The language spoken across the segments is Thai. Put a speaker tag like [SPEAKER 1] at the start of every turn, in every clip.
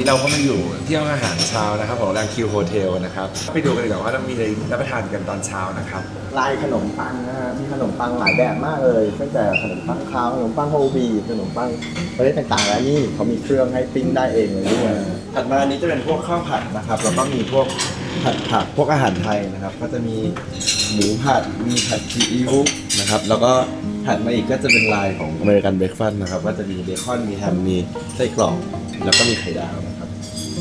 [SPEAKER 1] เราก็มาอยู่ที่ห้องอาหารเช้านะครับของโรงแรมคิวโฮเทลนะครับไปดูกันดีกว่าว่าเรามีอะไรรับประทานกันตอนเช้านะครับ
[SPEAKER 2] ลายขนมปังนะฮะมีขนมปังหลายแบบมากเลยตั้งแต่ขนมปังขาวขนมปังโฮลวีทขนมปังประเภทต่างๆแล้วนี่เขามีเครื่องให้ปิ้งได้เองเลยด้วยถัดมาอันนี้จะเป็นพวกข้าวผัดนะครับแล้วก็มีพวกผัดพวกอาหารไทยนะครับก็จะมีหมูผัดมีผัดซีอิ๊วนะครับแล้วก็ถัดมาอีกก็จะเป็นลายของอเมริกันเบรคฟาสต์นะครับก็จะมีเบคอนมีแฮมมีไส้กรอกแล้วก็มีไข่ดาวนะครับ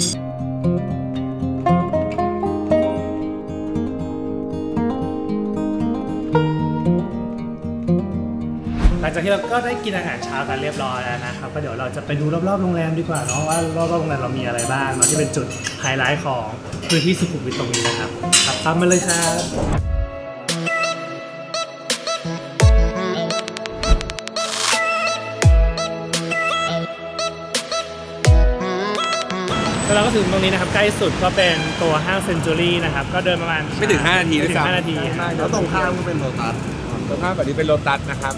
[SPEAKER 3] หลังจากที่เราก็ได้กินอาหารเช้ากันเรียบร้อยแล้วนะครับก็เดี๋ยวเราจะไปดูรอบๆโรงแรมดีกว่าเนาะว่ารอบๆโรงแรมเรามีอะไรบ้างเนาะที่เป็นจุดไฮไลท์ของพื้นที่สุขุมวิทตรงนี้นะครับตามมาเลยครับแล้วเราก็ถึงตรงนี้นะครับใกล้สุดก็เป็นตัวห้างเซนจูรี่นะครับก็เดินประมาณ
[SPEAKER 1] ไม่ถึง5 นาทีด้วยซ้ำ
[SPEAKER 3] 5 นาที
[SPEAKER 2] แล้วตรงข้ามก็เป็นโลตัส
[SPEAKER 1] ตรงข้ามแบบนี้เป็นโลตัสนะครับ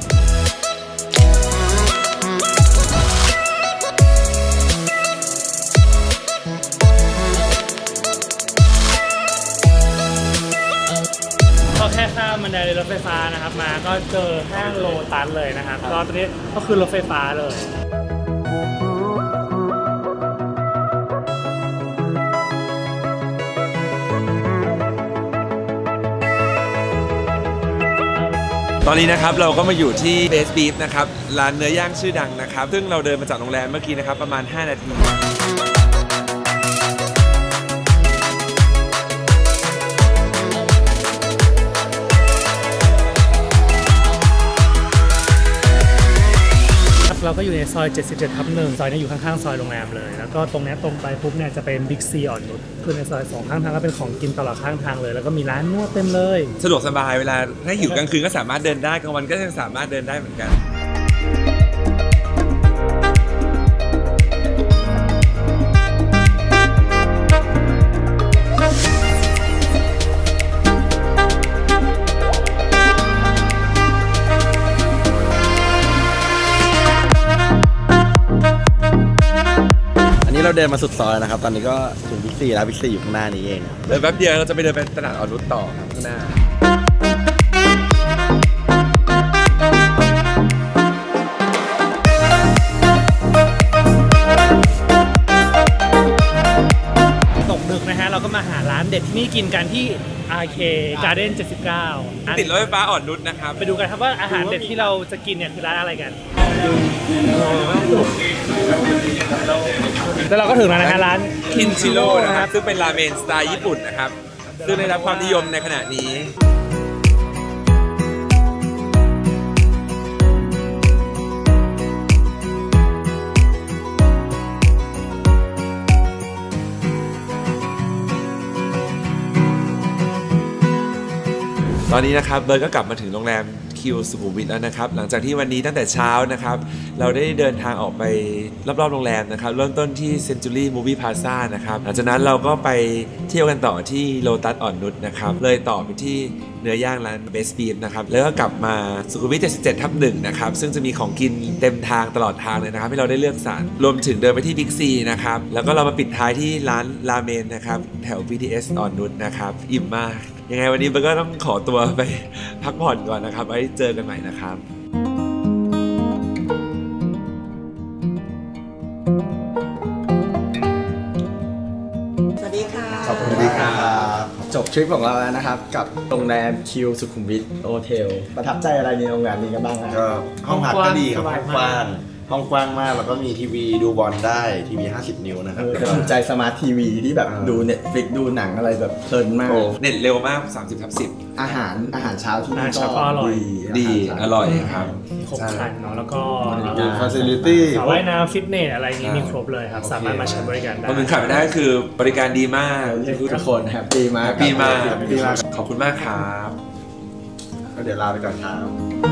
[SPEAKER 3] ก็แค่ข้ามบันไดรถไฟฟ้านะครับมาก็เจอห้างโลตัสเลยนะครับก็ตรงนี้ก็คือรถไฟฟ้าเลย
[SPEAKER 1] ตอนนี้นะครับเราก็มาอยู่ที่เบสบีฟนะครับร้านเนื้อย่างชื่อดังนะครับซึ่งเราเดินมาจากโรงแรมเมื่อกี้นะครับประมาณ5 นาที
[SPEAKER 3] เราก็อยู่ในซอย 77/1 ซอยนี้อยู่ข้างๆซอยโรงแรมเลยแล้วก็ตรงนี้ตรงไปปุ๊บเนี่ยจะเป็นบิ๊กซีอ่อนนุชคือในซอย2ข้างทางก็เป็นของกินตลอดข้างทางเลยแล้วก็มีร้านนวดเต็มเลย
[SPEAKER 1] สะดวกสบายเวลาถ้าอยู่กลางคืนก็สามารถเดินได้กลางวันก็ยังสามารถเดินได้เหมือนกัน
[SPEAKER 2] เราเดินมาสุดซอยนะครับตอนนี้ก็ถึงบิ๊กซีแล้วบิ๊กซีอยู่ข้างหน้านี้เอง
[SPEAKER 1] เดินแป๊บเดียวเราจะไปเดินไปตลาดอ่อนนุชต่อครับข้างหน้า
[SPEAKER 3] ตกดึกนะฮะเราก็มาหาร้านเด็ดที่นี่กินกันที่ RK Garden 79
[SPEAKER 1] ติดรถไฟฟ้าอ่อนนุชนะครับ
[SPEAKER 3] ไปดูกันครับว่าอาหารเด็ดที่เราจะกินเนี่ยคือร้านอะไรกันแล้วเราก็ถึงแล้วนะฮะร้าน
[SPEAKER 1] คินชิโร่นะครับซึ่งเป็นราเมนสไตล์ญี่ปุ่นนะครับซึ่งได้รับความนิยมในขณะนี้ตอนนี้นะครับเบิร์ดก็กลับมาถึงโรงแรมคิวสุขุมวิทแล้วนะครับหลังจากที่วันนี้ตั้งแต่เช้านะครับเราได้เดินทางออกไปรอบๆโรงแรมนะครับเริ่มต้นที่ Century Movie Plaza นะครับหลังจากนั้นเราก็ไปเที่ยวกันต่อที่โลตัสอ่อนนุชนะครับเลยต่อไปที่เนื้อย่างร้าน Best Beef นะครับแล้วก็กลับมาสุขุมวิท 77/1 นะครับซึ่งจะมีของกินเต็มทางตลอดทางเลยนะครับให้เราได้เลือกสรรรวมถึงเดินไปที่บิ๊กซีนะครับแล้วก็เรามาปิดท้ายที่ร้านราเมนนะครับแถว BTS อ่อนนุชนะครับอิ่มมากยังไงวันนี้เบิร์ดก็ต้องขอตัวไปพักผ่อนก่อนนะครับไว้เจอกันใหม่นะครับ
[SPEAKER 2] สวัสดีค่ะขอบคุณครับจบทริปของเราแล้วนะครับกับโรงแรมคิวสุขุมวิทโฮเทลประทับใจอะไรในโรงแรมนี้กันบ้างครับ
[SPEAKER 4] ก็ห้องพักก็ดีครับห้องกว้างมากแล้วก็มีทีวีดูบอลได้ทีวี50 นิ้วนะครับ
[SPEAKER 2] ถูกใจสมาร์ททีวีที่แบบดู Netflix ดูหนังอะไรแบบเพลินมาก
[SPEAKER 1] เน็ตเร็วมาก30/10
[SPEAKER 2] อาหารเช้าที่นี่ก็
[SPEAKER 1] ดีอร่อยครับ
[SPEAKER 3] ครบครันเนาะแล้วก็
[SPEAKER 4] ฟาซิลิตี้
[SPEAKER 3] ว่ายน้ำฟิตเนสอะไรนี้มีครบเลยครับสามารถมาใช้บริการได้
[SPEAKER 1] คนอื่นขาดไม่ได้ก็คือบริการดีมาก
[SPEAKER 2] ทุกคนแฮปปี้มาก
[SPEAKER 1] ขอบคุณมากครับ
[SPEAKER 4] เดี๋ยวลาไปก่อนครับ